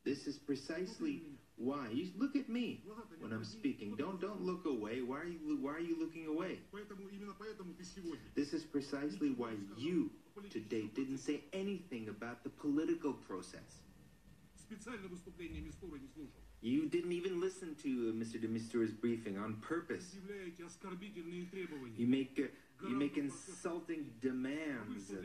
This is precisely why. You look at me when I'm speaking. Don't look away. Why are you looking away? This is precisely why you today didn't say anything about the political process. You didn't even listen to Mr. de Misture's briefing on purpose. You make insulting demands